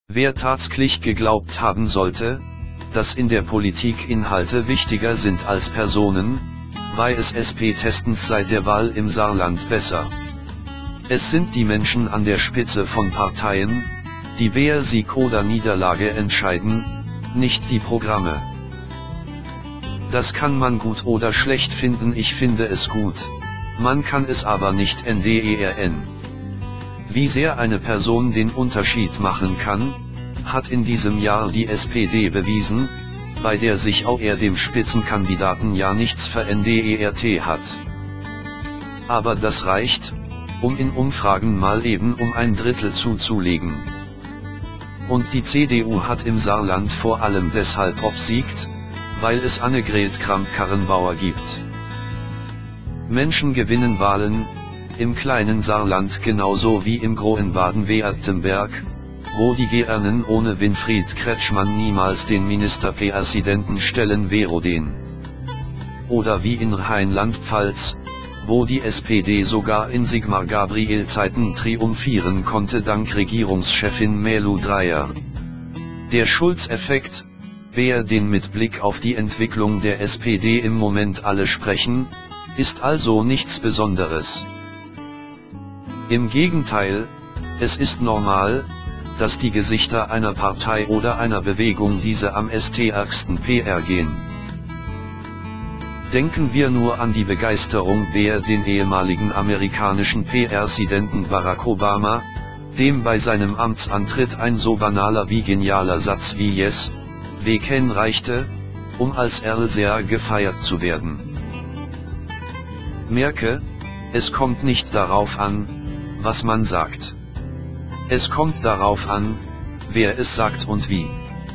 Wer tatsächlich geglaubt haben sollte, dass in der Politik Inhalte wichtiger sind als Personen, weiß es spätestens seit der Wahl im Saarland besser. Es sind die Menschen an der Spitze von Parteien, die wer Sieg oder Niederlage entscheiden, nicht die Programme. Das kann man gut oder schlecht finden, ich finde es gut. Man kann es aber nicht ändern. Wie sehr eine Person den Unterschied machen kann, hat in diesem Jahr die SPD bewiesen, bei der sich auch er dem Spitzenkandidaten ja nichts verändert hat. Aber das reicht, um in Umfragen mal eben um ein Drittel zuzulegen. Und die CDU hat im Saarland vor allem deshalb obsiegt, weil es Annegret Kramp-Karrenbauer gibt. Menschen gewinnen Wahlen, im kleinen Saarland genauso wie im großen Baden-Württemberg, wo die Grünen ohne Winfried Kretschmann niemals den Ministerpräsidenten stellen würden. Oder wie in Rheinland-Pfalz, wo die SPD sogar in Sigmar Gabriel Zeiten triumphieren konnte dank Regierungschefin Malu Dreyer. Der Schulz-Effekt, wer den mit Blick auf die Entwicklung der SPD im Moment alle sprechen, ist also nichts Besonderes. Im Gegenteil, es ist normal, dass die Gesichter einer Partei oder einer Bewegung diese am stärksten PR gehen. Denken wir nur an die Begeisterung wer den ehemaligen amerikanischen Präsidenten Barack Obama, dem bei seinem Amtsantritt ein so banaler wie genialer Satz wie Yes, we can reichte, um als Earl sehr gefeiert zu werden. Merke, es kommt nicht darauf an, was man sagt. Es kommt darauf an, wer es sagt und wie.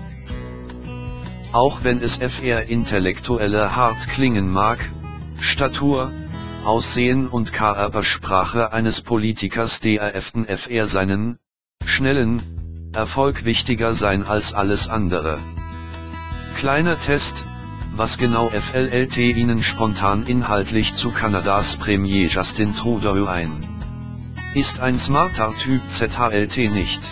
Auch wenn es für Intellektuelle hart klingen mag, Statur, Aussehen und Körpersprache eines Politikers dürften für seinen schnellen Erfolg wichtiger sein als alles andere. Kleiner Test, was genau fällt Ihnen spontan inhaltlich zu Kanadas Premier Justin Trudeau ein? Ist ein smarter Typ zhlt nicht.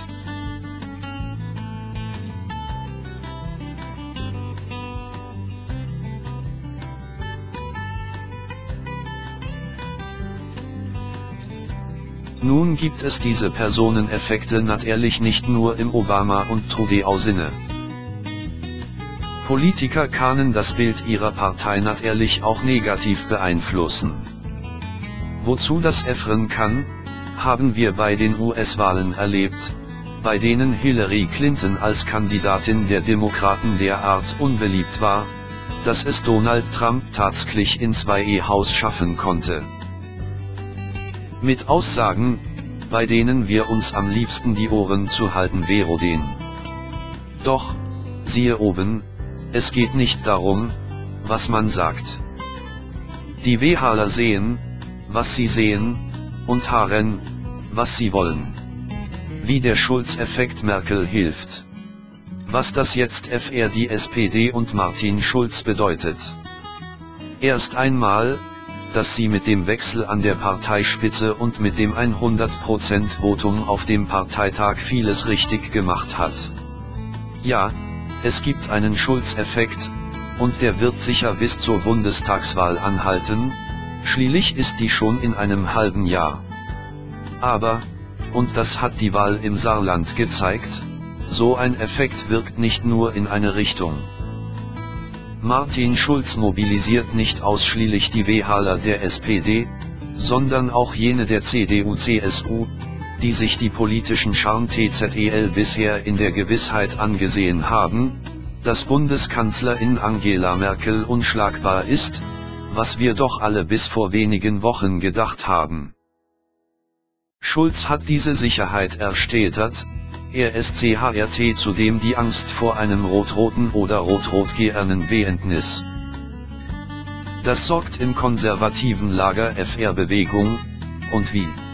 Nun gibt es diese Personeneffekte natürlich nicht nur im Obama- und Trudeau-Sinne. Politiker können das Bild ihrer Partei natürlich auch negativ beeinflussen. Wozu das führen kann, haben wir bei den US-Wahlen erlebt, bei denen Hillary Clinton als Kandidatin der Demokraten derart unbeliebt war, dass es Donald Trump tatsächlich ins Weiße Haus schaffen konnte. Mit Aussagen, bei denen wir uns am liebsten die Ohren zu halten würden. Doch, siehe oben, es geht nicht darum, was man sagt. Die Wähler sehen, was sie sehen, und hören, was sie wollen. Wie der Schulz-Effekt Merkel hilft. Was das jetzt für die SPD und Martin Schulz bedeutet. Erst einmal, dass sie mit dem Wechsel an der Parteispitze und mit dem 100% Votum auf dem Parteitag vieles richtig gemacht hat. Ja, es gibt einen Schulz-Effekt, und der wird sicher bis zur Bundestagswahl anhalten, schließlich ist die schon in einem halben Jahr. Aber, und das hat die Wahl im Saarland gezeigt, so ein Effekt wirkt nicht nur in eine Richtung. Martin Schulz mobilisiert nicht ausschließlich die Wähler der SPD, sondern auch jene der CDU-CSU, die sich die politischen Charme TZEL bisher in der Gewissheit angesehen haben, dass Bundeskanzlerin Angela Merkel unschlagbar ist, was wir doch alle bis vor wenigen Wochen gedacht haben. Schulz hat diese Sicherheit ersteigert, RSCHRT zudem die Angst vor einem rot-roten oder rot-rot-gernen Bündnis. Das sorgt im konservativen Lager für Bewegung, und wie?